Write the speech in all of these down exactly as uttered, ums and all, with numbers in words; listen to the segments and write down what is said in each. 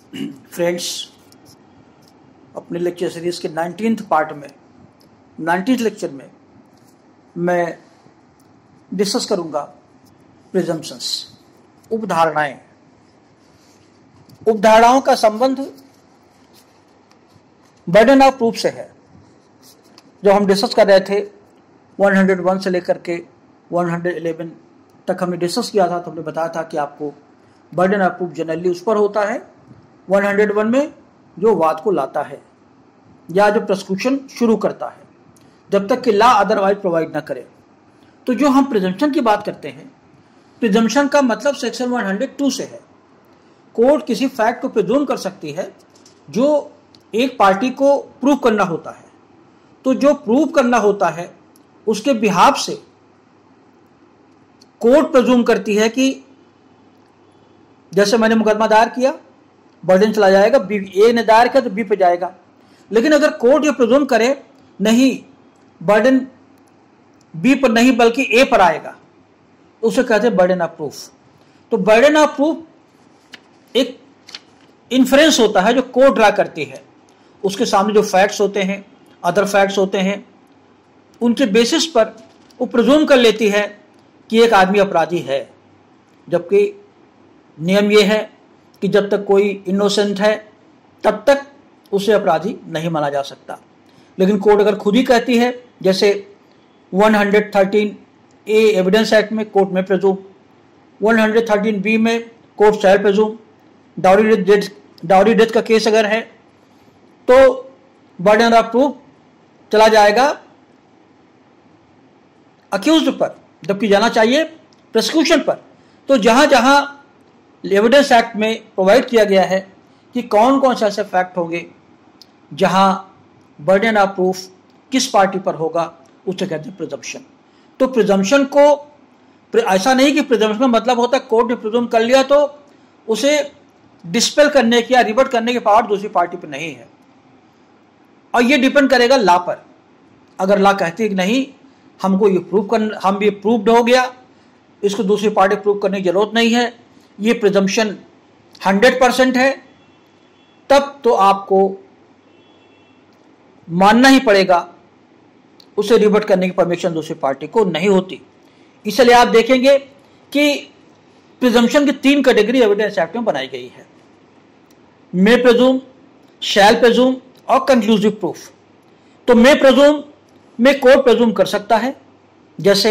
Friends, अपने lecture series के nineteenth part में नाइनटीन्थ लेक्चर में मैं डिस्कस करूंगा प्रिजम्पशंस, उपधारणाएं। उपधारणाओं का संबंध बर्डन ऑफ प्रूफ से है। जो हम डिस्कस कर रहे थे एक सौ एक से लेकर के एक सौ ग्यारह तक हमने डिस्कस किया था, तो हमने बताया था कि आपको बर्डन ऑफ प्रूफ जनरली उस पर होता है एक सौ एक में जो वाद को लाता है या जो प्रोसिक्यूशन शुरू करता है, जब तक कि लॉ अदरवाइज प्रोवाइड ना करे। तो जो हम प्रिजम्पशन की बात करते हैं, प्रिजम्पशन का मतलब सेक्शन एक सौ दो से है। कोर्ट किसी फैक्ट को प्रिज्यूम कर सकती है जो एक पार्टी को प्रूव करना होता है। तो जो प्रूव करना होता है उसके बिहाफ से कोर्ट प्रिज्यूम करती है कि जैसे मैंने मुकदमा दायर किया, बर्डन चला जाएगा, बी ए ने दायर किया तो बी पे जाएगा। लेकिन अगर कोर्ट ये प्रिज्यूम करे नहीं, बर्डन बी पर नहीं बल्कि ए पर आएगा, तो उसे कहते हैं बर्डन ऑफ प्रूफ। तो बर्डन ऑफ प्रूफ एक इन्फ्रेंस होता है जो कोर्ट ड्रा करती है। उसके सामने जो फैक्ट्स होते हैं, अदर फैक्ट्स होते हैं, उनके बेसिस पर वो प्रिज्यूम कर लेती है कि एक आदमी अपराधी है। जबकि नियम ये है कि जब तक कोई इनोसेंट है तब तक उसे अपराधी नहीं माना जा सकता। लेकिन कोर्ट अगर खुद ही कहती है, जैसे एक सौ तेरह ए एविडेंस एक्ट में कोर्ट में प्रिज्यूम, एक सौ तेरह बी में court shall presume, dowry death dowry death का केस अगर है तो बर्डन ऑफ प्रूफ चला जाएगा अक्यूज्ड पर, जबकि जाना चाहिए प्रोसिक्यूशन पर। तो जहां जहां एविडेंस एक्ट में प्रोवाइड किया गया है कि कौन कौन से ऐसे फैक्ट होंगे जहां बर्डन ऑफ प्रूफ किस पार्टी पर होगा, उसे कहते हैं प्रिजम्पशन। तो प्रिजम्पशन को ऐसा नहीं कि प्रिजम्पशन का मतलब होता है कोर्ट ने प्रिज्यूम कर लिया तो उसे डिस्पेल करने की या रिवर्ट करने की पावर दूसरी पार्टी पर नहीं है। और ये डिपेंड करेगा लॉ पर। अगर लॉ कहती है कि नहीं, हमको ये प्रूव कर हम ये प्रूव्ड हो गया, इसको दूसरी पार्टी प्रूव करने की जरूरत नहीं है, ये प्रिजम्पशन हंड्रेड परसेंट है, तब तो आपको मानना ही पड़ेगा, उसे रिवर्ट करने की परमिशन दूसरी पार्टी को नहीं होती। इसलिए आप देखेंगे कि प्रिजम्पशन की तीन कैटेगरी एविडेंस एक्ट में बनाई गई है, मे प्रिज्यूम, शैल प्रिज्यूम और कंक्लूसिव प्रूफ। तो मे प्रिज्यूम में कोर्ट प्रिज्यूम कर सकता है, जैसे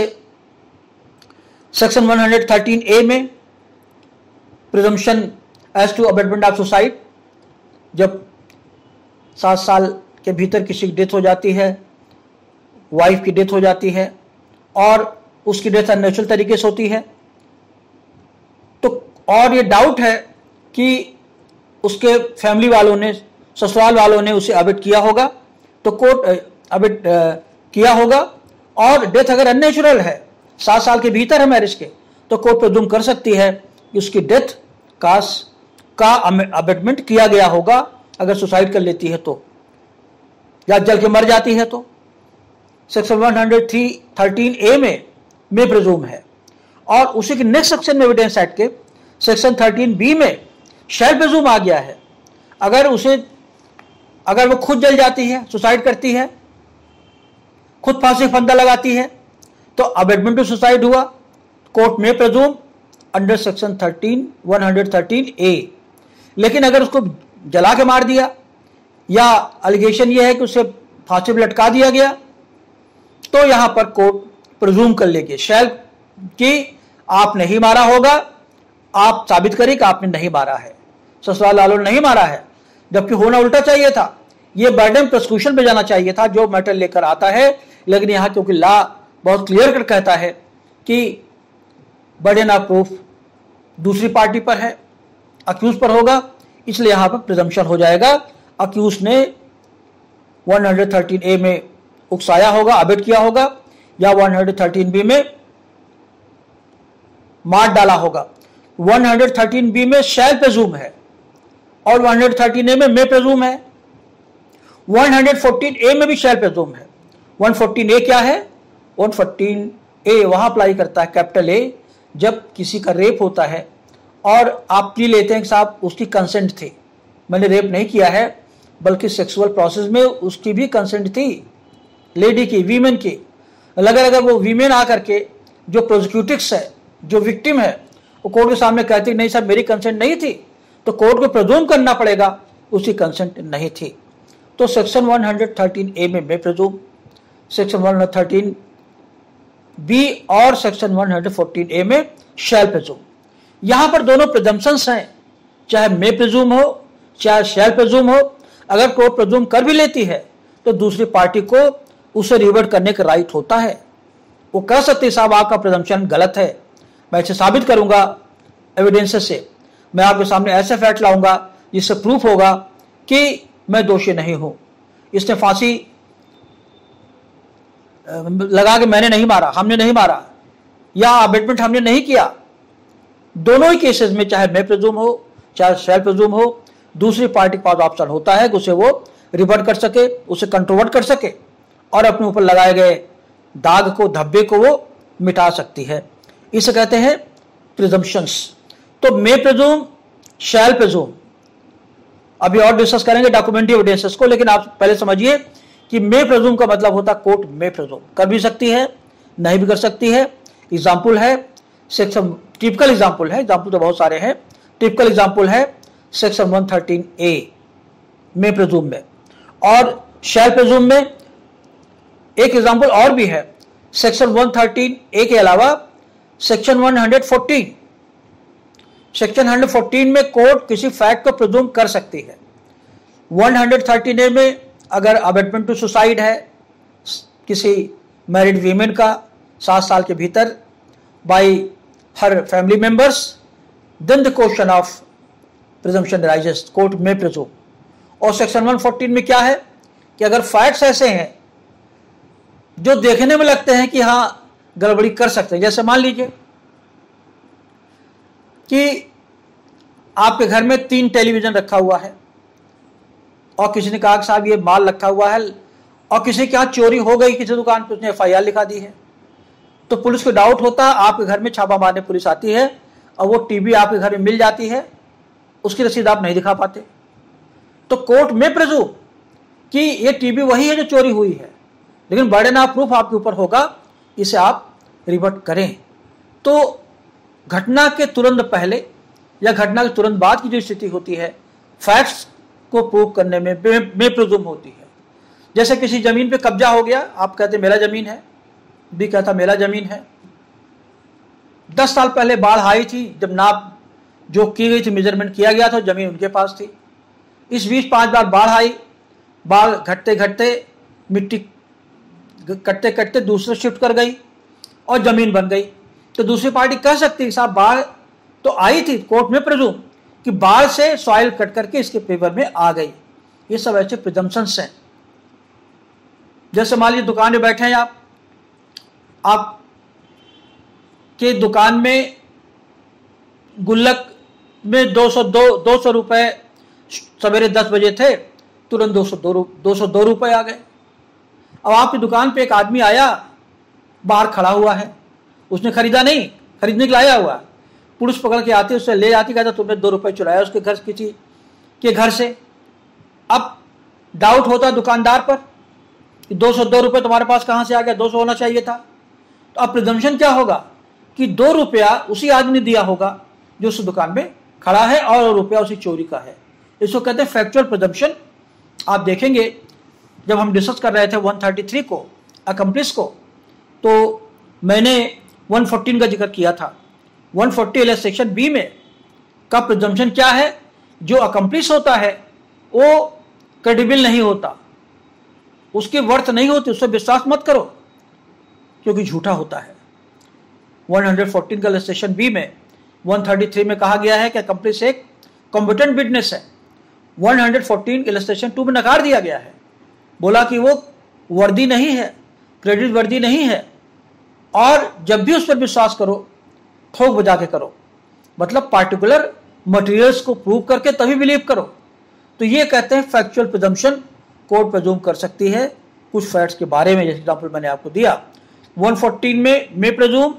सेक्शन एक सौ तेरह ए में presumption as to abetment of suicide, जब सात साल के भीतर किसी की डेथ हो जाती है, वाइफ की डेथ हो जाती है और उसकी डेथ अननेचुरल तरीके से होती है, तो और ये डाउट है कि उसके फैमिली वालों ने, ससुराल वालों ने उसे अबेट किया होगा, तो कोर्ट अबेट किया होगा, और डेथ अगर अननेचुरल है, सात साल के भीतर है मैरिज के, तो कोर्ट प्रिज्यूम कर सकती है कि उसकी डेथ का का अबेटमेंट किया गया होगा। अगर सुसाइड कर लेती है तो, या जल के मर जाती है तो। सेक्शन एक सौ तेरह ए में मे प्रिज्यूम है, और उसी के नेक्स्ट सेक्शन में एविडेंस एक्ट के सेक्शन तेरह बी में शैल प्रिज्यूम आ गया है। अगर उसे अगर वो खुद जल जाती है, सुसाइड करती है, खुद फांसी फंदा लगाती है, तो अबेटमेंट टू सुसाइड हुआ, कोर्ट में प्रिज्यूम अंडर सेक्शन तेरह एक सौ तेरह ए। लेकिन अगर उसको जला के मार दिया या एलिगेशन ये है कि उसे फांसी पर लटका दिया गया, तो यहां पर कोर्ट प्रिज्यूम कर लेगी शैल कि आपने ही मारा होगा, आप साबित करें कि आपने नहीं मारा है, ससुराल वालों ने नहीं मारा है। जबकि होना उल्टा चाहिए था, ये बर्डन प्रोसिक्यूशन पे जाना चाहिए था जो मैटर लेकर आता है। लेकिन यहां क्योंकि लॉ बहुत क्लियर कर कहता है कि बर्डन ऑफ प्रूफ दूसरी पार्टी पर है, अक्यूज पर होगा, इसलिए यहां पर प्रिजम्पशन हो जाएगा। अक्यूज ने एक सौ तेरह ए में उकसाया होगा, अबेट किया होगा, या एक सौ तेरह बी में मार डाला होगा। एक सौ तेरह बी में शैल प्रिज्यूम है और एक सौ तेरह ए में मे प्रिज्यूम है। एक सौ चौदह ए में भी शैल प्रिज्यूम है। एक सौ चौदह ए क्या है? एक सौ चौदह ए वहां अप्लाई करता है, कैपिटल ए, जब किसी का रेप होता है और आप प्ली लेते हैं कि साहब उसकी कंसेंट थी, मैंने रेप नहीं किया है, बल्कि सेक्सुअल प्रोसेस में उसकी भी कंसेंट थी, लेडी की, वीमेन की। अगर अगर वो वीमेन आकर के जो प्रोसिक्यूटिक्स है, जो विक्टिम है, वो कोर्ट के सामने कहती नहीं सर मेरी कंसेंट नहीं थी, तो कोर्ट को प्रेज्यूम करना पड़ेगा उसकी कंसेंट नहीं थी। तो सेक्शन वन थर्टीन ए में may presume, section one thirteen B और सेक्शन वन फोर्टीन ए में शैल प्रेज्यूम। यहां पर दोनों प्रिजम्पशंस हैं, चाहे मे प्रेज्यूम हो चाहे शैल प्रेज्यूम हो। अगर कोर्ट प्रेज्यूम कर भी लेती है तो दूसरी पार्टी को उसे रिवर्ट करने का राइट होता है। वो कह सकते साहब आपका प्रिजम्पशन गलत है, मैं इसे साबित करूंगा एविडेंसेस से, मैं आपके सामने ऐसे फैक्ट लाऊंगा जिससे प्रूफ होगा कि मैं दोषी नहीं हूं, इसने फांसी लगा के मैंने नहीं मारा, हमने नहीं मारा, या अबेटमेंट हमने नहीं किया। दोनों ही केसेस में चाहे मे प्रेज्यूम हो चाहे शैल प्रेज्यूम हो, दूसरी पार्टी के पास ऑप्शन होता है कि उसे वो रिवर्ट कर सके, उसे कंट्रोवर्ट कर सके और अपने ऊपर लगाए गए दाग को, धब्बे को वो मिटा सकती है। इसे कहते हैं प्रिजम्पशंस। तो मे प्रेज्यूम, शैल प्रेज्यूम, अभी और डिस्कस करेंगे डॉक्यूमेंट्री एविडेंसेस को, लेकिन आप पहले समझिए कि मे प्रेज्यूम का मतलब होता है कोर्ट मे प्रेज्यूम कर भी सकती है, नहीं भी कर सकती है। एग्जाम्पल है सेक्शन, टिपिकल एग्जाम्पल है, एग्जाम्पल तो बहुत सारे हैं, टिपिकल एग्जाम्पल है section one thirteen A may presume में। और शैल प्रेज्यूम में एक एग्जाम्पल और भी है, सेक्शन वन थर्टीन ए के अलावा section one fourteen, section one fourteen में कोर्ट किसी फैक्ट को प्रेज्यूम कर सकती है। वन थर्टीन ए में अगर अबेटमेंट टू सुसाइड है किसी मैरिड वीमेन का सात साल के भीतर by her family members, then the question of presumption arises, court में प्रेज्यूम। और सेक्शन वन फोर्टीन में क्या है कि अगर फैक्ट्स ऐसे हैं जो देखने में लगते हैं कि हां गड़बड़ी कर सकते हैं, जैसे मान लीजिए कि आपके घर में तीन टेलीविजन रखा हुआ है और किसी ने कहा कि साहब ये माल रखा हुआ है, और किसी के यहाँ चोरी हो गई किसी दुकान पे, उसने एफ आई आर लिखा दी है, तो पुलिस को डाउट होता है, आपके घर में छापा मारने पुलिस आती है और वो टीवी आपके घर में मिल जाती है, उसकी रसीद आप नहीं दिखा पाते, तो कोर्ट में प्रेज्यूम कि ये टीवी वही है जो चोरी हुई है, लेकिन बर्डन ऑफ प्रूफ आपके ऊपर होगा, इसे आप रिवर्ट करें। तो घटना के तुरंत पहले या घटना के तुरंत बाद की जो स्थिति होती है, फैक्ट्स को प्रूव करने में में प्रेज्यूम होती है। जैसे किसी जमीन पे कब्जा हो गया, आप कहते मेरा जमीन है, बी कहता मेरा जमीन है, दस साल पहले बाढ़ आई थी, जब नाप जो की गई थी, मेजरमेंट किया गया था, जमीन उनके पास थी। इस बीच पांच बार बाढ़ आई, बाढ़ घटते घटते मिट्टी कटते कटते दूसरे शिफ्ट कर गई और जमीन बन गई, तो दूसरी पार्टी कह सकती है साहब बाढ़ तो आई थी, कोर्ट में प्रेज्यूम कि बाढ़ से सॉइल कट करके इसके फेवर में आ गई। ये सब ऐसे प्रिजम्पशंस हैं। जैसे मान लीजिए दुकान में बैठे हैं आप, आप के दुकान में गुल्लक में दो सौ दो दो सौ रुपए सवेरे दस बजे थे, तुरंत दो सौ दो दो सौ दो रुपए आ गए। अब आपकी दुकान पे एक आदमी आया, बाहर खड़ा हुआ है, उसने खरीदा नहीं, खरीदने के लाया हुआ, पुलिस पकड़ के आती, उससे ले जाती, कहता तुमने दो रुपए चुराया उसके घर किसी के घर से। अब डाउट होता दुकानदार पर कि दो सौ दो रुपये तुम्हारे पास कहाँ से आ गया, दो सौ होना चाहिए था। तो अब प्रिजम्पशन क्या होगा कि दो रुपया उसी आदमी ने दिया होगा जो उस दुकान में खड़ा है और रुपया उसी चोरी का है। इसको कहते हैं फैक्चुअल प्रिजम्पशन। आप देखेंगे जब हम डिस्कस कर रहे थे वन थर्टी थ्री को, अकम्प्लिस को, तो मैंने वन फोर्टीन का जिक्र किया था। वन फोर्टी सेक्शन बी में का प्रिजम्पशन क्या है, जो अकम्प्लिस होता है वो क्रेडिबल नहीं होता, उसकी वर्थ नहीं होती, उससे विश्वास मत करो क्योंकि झूठा होता है। वन फोर्टीन का सेक्शन बी में वन थर्टी थ्री में कहा गया है कि अकम्प्लिस एक कॉम्पिटेंट विटनेस है। वन फोर्टीन इलस्ट्रेशन टू में नकार दिया गया है, बोला कि वो वर्दी नहीं है, क्रेडिट वर्दी नहीं है, और जब भी उस पर विश्वास करो ठोक बजा के करो, मतलब पार्टिकुलर मटेरियल्स को प्रूव करके तभी बिलीव करो। तो ये कहते हैं फैक्चुअल प्रिजम्पशन कोर्ट प्रेज्यूम कर सकती है कुछ फैक्ट्स के बारे में, जैसे एग्जाम्पल मैंने आपको दिया। वन फोर्टीन में मे प्रेज्यूम,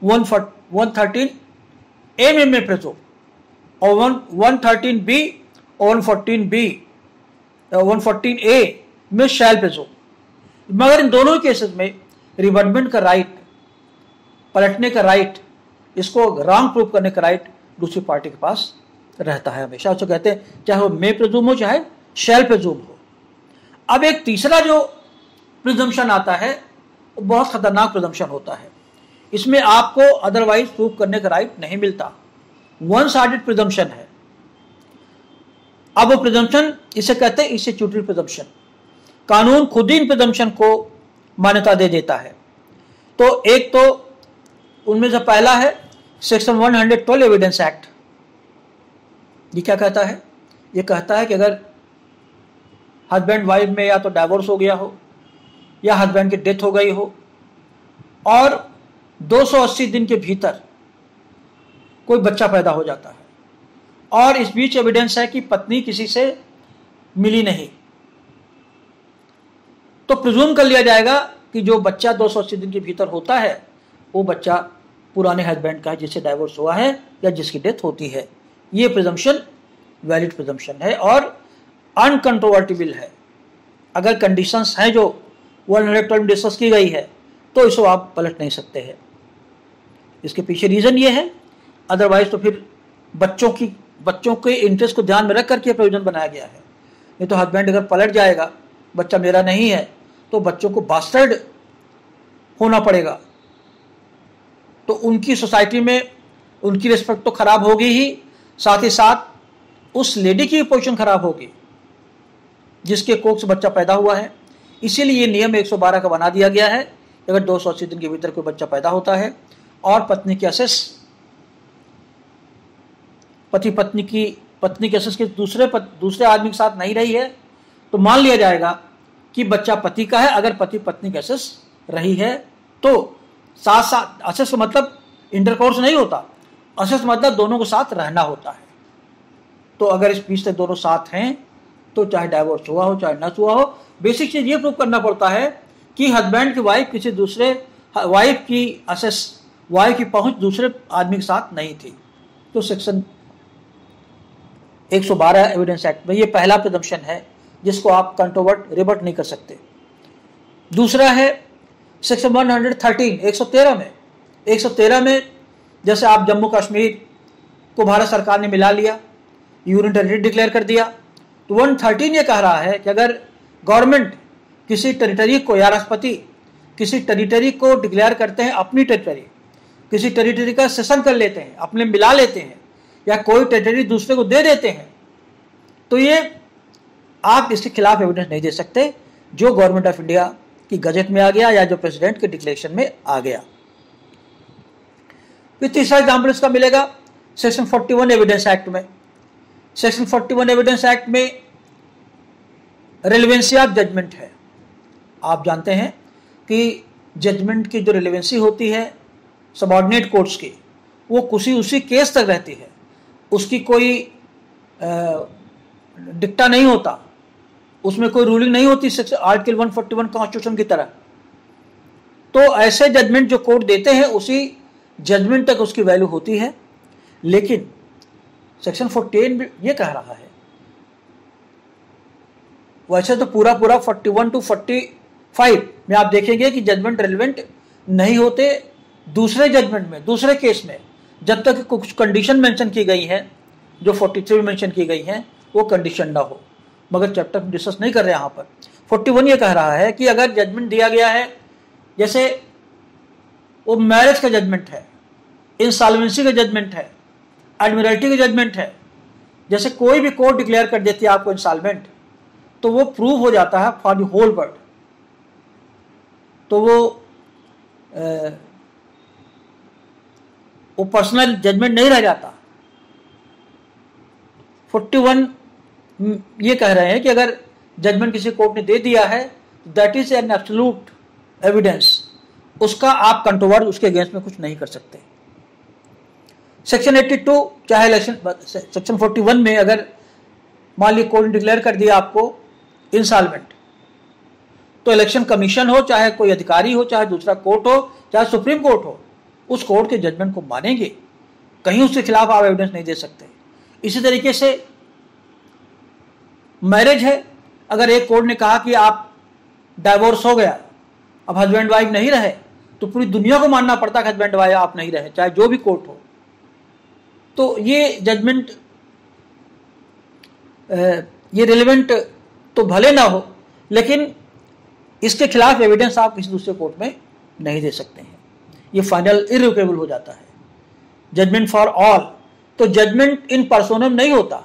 वन थर्टीन ए में मे प्रेज्यूम, और one thirteen B one fourteen B one fourteen A में शैल प्रिज्यूम। मगर इन दोनों केसेस में रिवर्टमेंट का राइट, पलटने का राइट, इसको रॉन्ग प्रूव करने का राइट दूसरी पार्टी के पास रहता है हमेशा। उसको कहते हैं चाहे वो मे प्रिज्यूम हो चाहे शैल प्रिज्यूम हो। अब एक तीसरा जो प्रिजम्पशन आता है वो बहुत खतरनाक प्रिजम्पशन होता है। इसमें आपको अदरवाइज प्रूव करने का राइट नहीं मिलता, वन साइडेड प्रिजम्पशन है। अब वो प्रिजम्पशन इसे कहते हैं इंस्टीट्यूटरी प्रिजम्पशन। कानून खुद ही इन प्रिजम्पशन को मान्यता दे देता है। तो एक तो उनमें से पहला है section one hundred twelve evidence act. ये क्या कहता है? ये कहता है कि अगर हस्बैंड वाइफ में या तो डाइवोर्स हो गया हो या हस्बैंड की डेथ हो गई हो और दो सौ अस्सी दिन के भीतर कोई बच्चा पैदा हो जाता है और इस बीच एविडेंस है कि पत्नी किसी से मिली नहीं, तो प्रिज्यूम कर लिया जाएगा कि जो बच्चा दो सौ अस्सी दिन के भीतर होता है वो बच्चा पुराने हस्बैंड का है जिससे डाइवोर्स हुआ है या जिसकी डेथ होती है। ये प्रिजम्पशन वैलिड प्रिजम्पशन है और अनकंट्रोवर्टिबल है। अगर कंडीशंस हैं जो वन हंड्रेड ट्वेल्व में डिस्कस की गई है तो इसको आप पलट नहीं सकते हैं। इसके पीछे रीज़न ये है, अदरवाइज तो फिर बच्चों की बच्चों के इंटरेस्ट को ध्यान में रख करके प्रोविजन बनाया गया है। नहीं तो हस्बैंड अगर पलट जाएगा, बच्चा मेरा नहीं है, तो बच्चों को बास्टर्ड होना पड़ेगा, तो उनकी सोसाइटी में उनकी रिस्पेक्ट तो खराब होगी ही, साथ ही साथ उस लेडी की पोजीशन खराब होगी जिसके कोख से बच्चा पैदा हुआ है। इसीलिए ये नियम एक सौ बारह का बना दिया गया है। अगर दो सौ अस्सी दिन के भीतर कोई बच्चा पैदा होता है और पत्नी की असेस पति पत्नी की पत्नी के असेस के दूसरे पत, दूसरे आदमी के साथ नहीं रही है तो मान लिया जाएगा कि बच्चा पति का है। अगर पति पत्नी के असेस रही है तो साथ साथ, असेस मतलब इंटरकोर्स नहीं होता, असेस मतलब दोनों के साथ रहना होता है। तो अगर इस बीच से दोनों साथ हैं तो चाहे डाइवोर्स हुआ हो चाहे न हुआ हो, बेसिक चीज ये प्रूव करना पड़ता है कि हस्बैंड की वाइफ किसी दूसरे वाइफ की असेस वाइफ की पहुंच दूसरे आदमी के साथ नहीं थी। तो सेक्शन एक सौ बारह एविडेंस एक्ट में ये पहला प्रिजम्पशन है जिसको आप कंट्रोवर्ट रिबट नहीं कर सकते। दूसरा है सेक्शन वन हंड्रेड थर्टीन एक सौ तेरह में एक सौ तेरह में जैसे आप जम्मू कश्मीर को भारत सरकार ने मिला लिया, यूनियन टेरिटरी डिक्लेयर कर दिया, तो वन थर्टीन ये कह रहा है कि अगर गवर्नमेंट किसी टेरिटरी को या राष्ट्रपति किसी टेरिटरी को डिक्लेयर करते हैं अपनी टेरिटरी, किसी टेरिटरी का सेशन कर लेते हैं, अपने मिला लेते हैं या कोई टेरिटरी दूसरे को दे देते हैं, तो ये आप इसके खिलाफ एविडेंस नहीं दे सकते जो गवर्नमेंट ऑफ इंडिया की गजट में आ गया या जो प्रेसिडेंट के डिक्लेरेशन में आ गया। फिर तीसरा एग्जाम्पल इसका मिलेगा सेक्शन इकतालीस एविडेंस एक्ट में। सेक्शन इकतालीस एविडेंस एक्ट में रेलेवेंसी ऑफ जजमेंट है। आप जानते हैं कि जजमेंट की जो रेलेवेंसी होती है सबऑर्डिनेट कोर्ट्स की, वो कुछ उसी केस तक रहती है, उसकी कोई डिक्टा नहीं होता, उसमें कोई रूलिंग नहीं होती आर्टिकल एक सौ इकतालीस कॉन्स्टिट्यूशन की तरह। तो ऐसे जजमेंट जो कोर्ट देते हैं उसी जजमेंट तक उसकी वैल्यू होती है। लेकिन सेक्शन फोर्टीन ये कह रहा है, वैसे तो पूरा पूरा इकतालीस टू पैंतालीस में आप देखेंगे कि जजमेंट रेलेवेंट नहीं होते दूसरे जजमेंट में, दूसरे केस में, जब तक कुछ कंडीशन मेंशन की गई है जो तैंतालीस में मेंशन की गई हैं वो कंडीशन ना हो। मगर चैप्टर में डिस्कस नहीं कर रहे यहाँ पर। इकतालीस ये कह रहा है कि अगर जजमेंट दिया गया है, जैसे वो मैरिज का जजमेंट है, इंसॉल्वेंसी का जजमेंट है, एडमिरल्टी का जजमेंट है, जैसे कोई भी कोर्ट डिक्लेयर कर देती है आपको इंसॉल्वेंट, तो वो प्रूव हो जाता है फॉर द होल वर्ल्ड। तो वो आ, वो पर्सनल जजमेंट नहीं रह जाता। इकतालीस ये कह रहे हैं कि अगर जजमेंट किसी कोर्ट ने दे दिया है that is an absolute evidence, उसका आप कंट्रोवर्ट उसके अगेंस्ट में कुछ नहीं कर सकते। सेक्शन बयासी चाहे इलेक्शन सेक्शन इकतालीस में अगर मान ली कोर्ट ने डिक्लेयर कर दिया आपको इंसॉल्वेंट, तो इलेक्शन कमीशन हो, चाहे कोई अधिकारी हो, चाहे दूसरा कोर्ट हो, चाहे सुप्रीम कोर्ट हो, उस कोर्ट के जजमेंट को मानेंगे, कहीं उसके खिलाफ आप एविडेंस नहीं दे सकते। इसी तरीके से मैरिज है, अगर एक कोर्ट ने कहा कि आप डाइवोर्स हो गया, अब हस्बैंड वाइफ नहीं रहे, तो पूरी दुनिया को मानना पड़ता है हस्बैंड वाइफ आप नहीं रहे, चाहे जो भी कोर्ट हो। तो ये जजमेंट ये रिलेवेंट तो भले ना हो, लेकिन इसके खिलाफ एविडेंस आप किसी दूसरे कोर्ट में नहीं दे सकते हैं, ये फाइनल इररिवोकेबल हो जाता है। जजमेंट फॉर ऑल, तो जजमेंट इन पर्सोनम नहीं होता,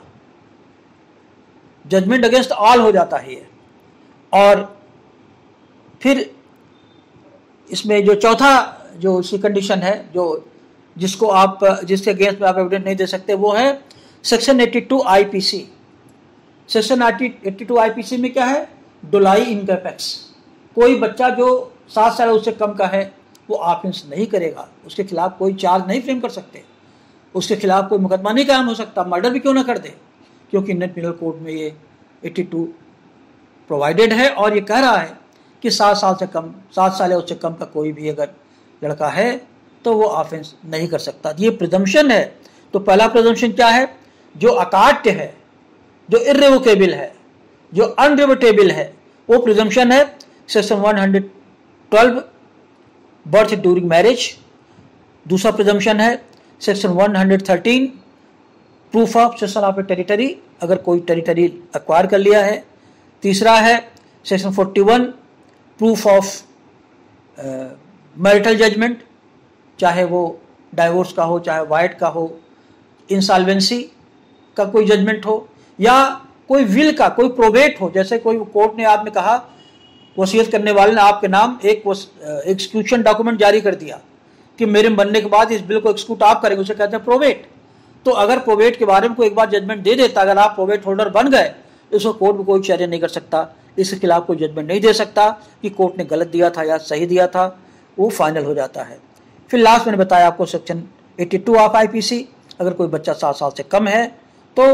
जजमेंट अगेंस्ट ऑल हो जाता है ये। और फिर इसमें जो चौथा जो इसकी कंडीशन है, जो जिसको आप जिसके अगेंस्ट में आप एविडेंस नहीं दे सकते, वो है सेक्शन बयासी आईपीसी। सेक्शन बयासी आईपीसी में क्या है? Doli incapax. कोई बच्चा जो सात साल उससे कम का है वो ऑफेंस नहीं करेगा, उसके खिलाफ कोई चार्ज नहीं फ्रेम कर सकते, उसके खिलाफ कोई मुकदमा नहीं कायम हो सकता, मर्डर भी क्यों ना कर दे, क्योंकि इंडियन पिनल कोड में ये बयासी प्रोवाइडेड है और ये कह रहा है कि सात साल से कम सात साल या उससे कम का कोई भी अगर लड़का है तो वो ऑफेंस नहीं कर सकता। ये प्रिजम्पशन है। तो पहला प्रिजम्पशन क्या है? जो अकाट्य है, जो इर्रिवोकेबल है, जो अनरिवोटेबल है, वो प्रिजम्पशन है सेक्शन एक सौ बारह बर्थ ड्यूरिंग मैरिज। दूसरा प्रिजम्पशन है सेक्शन एक सौ तेरह proof of cession of a territory, अगर कोई टेरिटरी एक्वायर कर लिया है। तीसरा है सेक्शन इकतालीस प्रूफ ऑफ मैरिटल जजमेंट, चाहे वो डाइवोर्स का हो, चाहे वाइड का हो, इंसॉल्वेंसी का कोई जजमेंट हो, या कोई विल का कोई प्रोबेट हो, जैसे कोई कोर्ट ने आपने कहा वसीयत करने वाले ने आपके नाम एक एक्सक्यूशन डॉक्यूमेंट जारी कर दिया कि मेरे मरने के बाद इस बिल को एक्सक्यूट आप करेंगे, उसे कहते हैं प्रोबेट। तो अगर प्रोबेट के बारे में कोई एक बार जजमेंट दे देता, अगर आप प्रोबेट होल्डर बन गए, इसको कोर्ट में कोई चर्चा नहीं कर सकता, इसके खिलाफ कोई जजमेंट नहीं दे सकता कि कोर्ट ने गलत दिया था या सही दिया था, वो फाइनल हो जाता है। फिर लास्ट मैंने बताया आपको सेक्शन बयासी ऑफ आईपीसी, अगर कोई बच्चा सात साल से कम है तो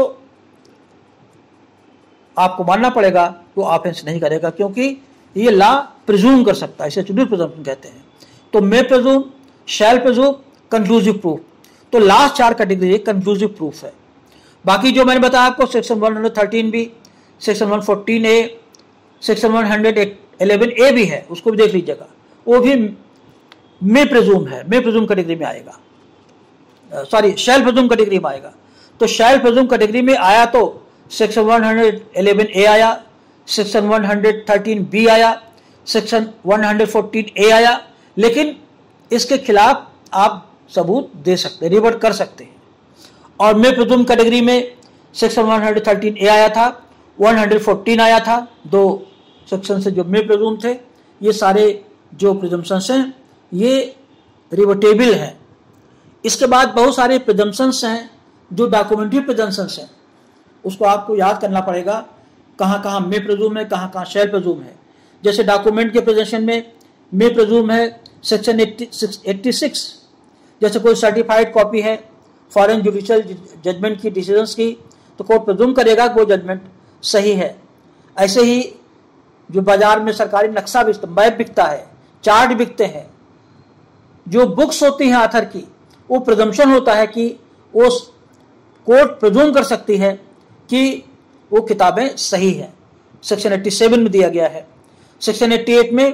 आपको मानना पड़ेगा वो ऑफेंस नहीं करेगा, क्योंकि ये लॉ प्रिज्यूम कर सकता है, इसे चुनिर प्रिजम्पशन कहते हैं। तो may presume, shall presume, conclusive proof. तो लास्ट चार कैटेगरी कंक्लूसिव प्रूफ है। बाकी जो मैंने बताया आपको सेक्शन एक सौ तेरह भी, सेक्शन एक सौ चौदह ए, सेक्शन एक सौ ग्यारह ए भी है, उसको भी देख लीजिएगा, वो भी मे प्रिज्यूम है, मे प्रिज्यूम कैटेगरी में आएगा, सॉरी शैल प्रिज्यूम कैटेगरी में आएगा। तो शैल प्रिज्यूम कैटेगरी में आया तो सेक्शन एक सौ ग्यारह ए आया, सेक्शन एक सौ तेरह बी आया, सेक्शन एक सौ चौदह ए आया, लेकिन इसके खिलाफ आप सबूत दे सकते, रिवर्ट कर सकते हैं। और मे प्रिज्यूम कैटेगरी में सेक्शन एक सौ तेरह ए आया था, एक सौ चौदह आया था, दो सेक्शन से जो मे प्रिज्यूम थे। ये सारे जो प्रिजम्पशंस हैं ये रिवर्टेबल हैं। इसके बाद बहुत सारे प्रिजम्पशंस हैं जो डॉक्यूमेंट्री प्रिजम्पशंस हैं, उसको आपको याद करना पड़ेगा कहाँ कहाँ मे प्रिज्यूम है, कहाँ कहाँ शैल प्रिज्यूम है। जैसे डॉक्यूमेंट के प्रेजेंटेशन में मे प्रिज्यूम है सेक्शन छियासी, जैसे कोई सर्टिफाइड कॉपी है फॉरेन जुडिशियल जजमेंट की डिसीजंस की, तो कोर्ट प्रिज्यूम करेगा कि वो जजमेंट सही है। ऐसे ही जो बाजार में सरकारी नक्शा बिकता, मैप बिकता है, चार्ट बिकते हैं, जो बुक्स होती हैं ऑथर की, वो प्रिजम्पशन होता है कि वो कोर्ट प्रिज्यूम कर सकती है कि वो किताबें सही हैं। सेक्शन सत्तासी में दिया गया है। सेक्शन अट्ठासी में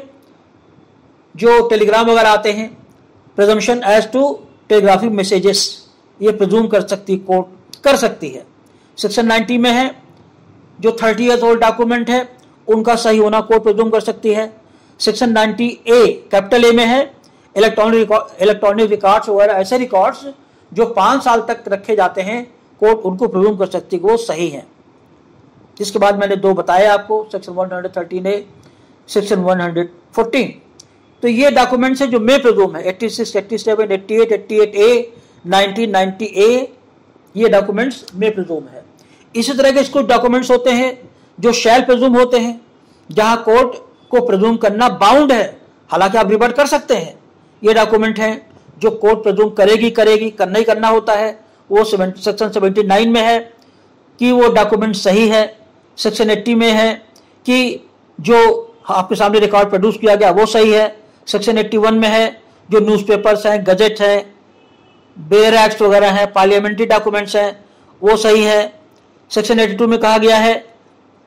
जो टेलीग्राम वगैरह आते हैं, presumption as to telegraphic messages, ये प्रिज्यूम कर सकती कोर्ट कर सकती है। सेक्शन नब्बे में है जो थर्टी ईयर्स ओल्ड डॉक्यूमेंट है उनका सही होना कोर्ट प्रिज्यूम कर सकती है। सेक्शन नब्बे ए कैपिटल ए में है इलेक्ट्रॉनिक इलेक्ट्रॉनिक रिकॉर्ड्स वगैरह, ऐसे रिकॉर्ड्स जो पाँच साल तक रखे जाते हैं, कोर्ट उनको प्रिज्यूम कर सकती है वो सही हैं। इसके बाद मैंने दो बताया आपको, सेक्शन एक सौ तेरह ए, सेक्शन एक सौ चौदह। तो ये डॉक्यूमेंट्स है जो मे प्रिज्यूम है, छियासी, सत्तासी, अट्ठासी, अट्ठासी ए, नब्बे, नब्बे ए, ये डॉक्यूमेंट्स मे प्रिज्यूम है। इसी तरह के कुछ डॉक्यूमेंट्स होते हैं जो शैल प्रिज्यूम होते हैं, जहां कोर्ट को प्रिज्यूम करना बाउंड है, हालांकि आप रिवर्ट कर सकते हैं। ये डॉक्यूमेंट हैं जो कोर्ट प्रिज्यूम करेगी करेगी करना ही करना होता है। वो सेक्शन उन्यासी में है कि वो डॉक्यूमेंट सही है, सेक्शन अस्सी में है कि जो आपके सामने रिकॉर्ड प्रोड्यूस किया गया वो सही है, सेक्शन इक्यासी में है जो न्यूज़पेपर्स हैं, गजेट हैं, बेयर एक्ट वगैरह हैं, पार्लियामेंट्री डॉक्यूमेंट्स हैं, वो सही है। सेक्शन बयासी में कहा गया है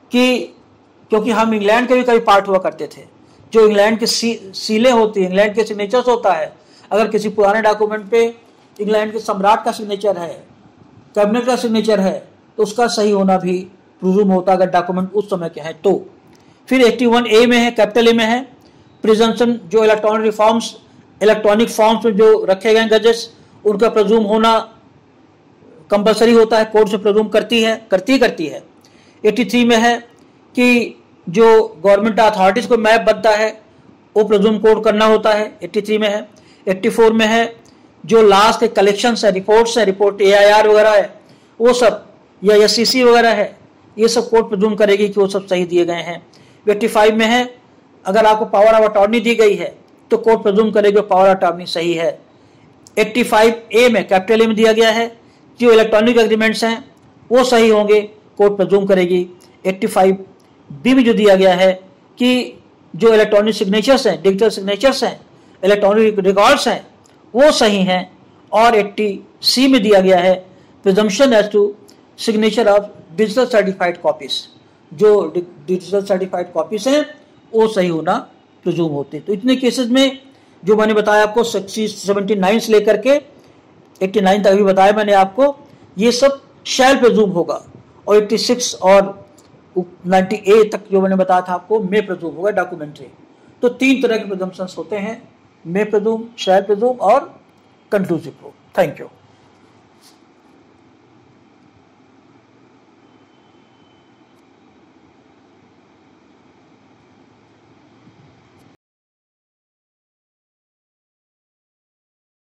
कि क्योंकि हम इंग्लैंड के भी कभी पार्ट हुआ करते थे, जो इंग्लैंड की सी, सीलें होती हैं, इंग्लैंड के सिग्नेचर्स होता है, अगर किसी पुराने डॉक्यूमेंट पे इंग्लैंड के सम्राट का सिग्नेचर है, कैबिनेट का सिग्नेचर है, तो उसका सही होना भी प्रूव होता है अगर डॉक्यूमेंट उस समय के हैं तो। फिर इक्यासी ए में है, कैपिटल ए में है, प्रिजम्पशन जो इलेक्ट्रॉनिक रिफॉर्म्स, इलेक्ट्रॉनिक फॉर्म्स में जो रखे गए गजेट्स, उनका प्रज्यूम होना कंपलसरी होता है, कोर्ट से प्रज्यूम करती है करती करती है। तिरासी में है कि जो गवर्नमेंट अथॉरिटीज को मैप बनता है वो प्रज्यूम कोड करना होता है, तिरासी में है। चौरासी में है जो लास्ट के कलेक्शंस है, रिपोर्ट्स है, रिपोर्ट ए आई आर वगैरह है, वो सब या एस सी सी वगैरह है, ये सब कोर्ट प्रज्यूम करेगी कि वो सब सही दिए गए हैं। पचासी में है अगर आपको पावर ऑफ अटॉर्नी दी गई है तो कोर्ट प्रज्यूम करेगी पावर ऑफ अटॉर्नी सही है। पचासी ए में कैपिटल ए में दिया गया है कि जो इलेक्ट्रॉनिक एग्रीमेंट्स हैं वो सही होंगे, कोर्ट प्रज्यूम करेगी। पचासी बी में जो दिया गया है कि जो इलेक्ट्रॉनिक सिग्नेचर्स हैं, डिजिटल सिग्नेचर्स हैं, इलेक्ट्रॉनिक रिकॉर्ड्स हैं, वो सही हैं। और अस्सी सी में दिया गया है presumption as to signature of digital certified copies, जो डिजिटल सर्टिफाइड कॉपीज हैं वो सही होना प्रिज्यूम होते हैं। तो इतने केसेस में जो मैंने बताया आपको सेवेंटी नाइन से लेकर के नवासी तक भी बताया मैंने आपको, ये सब शैल प्रिज्यूम होगा। और छियासी और नब्बे ए तक जो मैंने बताया था आपको मे प्रिज्यूम होगा डॉक्यूमेंट्री। तो तीन तरह के प्रिजम्पशंस होते हैं, मे प्रिज्यूम, शैल प्रिज्यूम और कंक्लूसिव प्रूफ। Thank you.